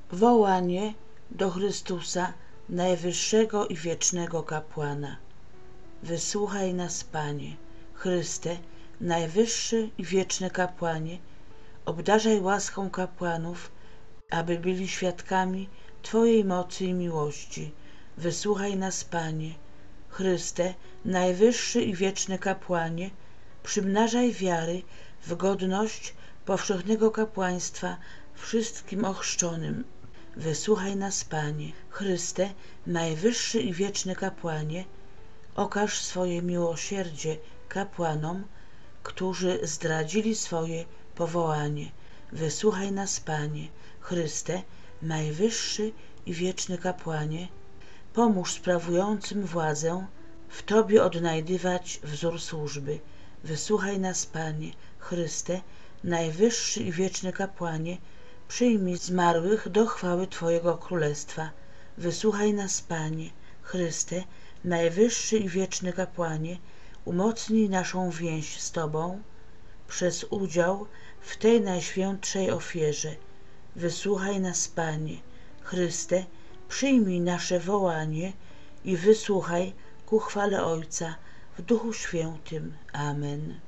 Wołanie do Chrystusa, najwyższego i wiecznego kapłana. Wysłuchaj nas, Panie. Chryste, najwyższy i wieczny kapłanie, obdarzaj łaską kapłanów, aby byli świadkami Twojej mocy i miłości. Wysłuchaj nas, Panie. Chryste, najwyższy i wieczny kapłanie, przymnażaj wiary w godność powszechnego kapłaństwa wszystkim ochrzczonym. Wysłuchaj nas, Panie. Chryste, najwyższy i wieczny kapłanie, okaż swoje miłosierdzie kapłanom, którzy zdradzili swoje powołanie. Wysłuchaj nas, Panie. Chryste, najwyższy i wieczny kapłanie, pomóż sprawującym władzę w Tobie odnajdywać wzór służby. Wysłuchaj nas, Panie. Chryste, najwyższy i wieczny kapłanie, przyjmij zmarłych do chwały Twojego Królestwa. Wysłuchaj nas, Panie. Chryste, najwyższy i wieczny kapłanie, umocnij naszą więź z Tobą przez udział w tej najświętszej ofierze. Wysłuchaj nas, Panie. Chryste, przyjmij nasze wołanie i wysłuchaj ku chwale Ojca w Duchu Świętym. Amen.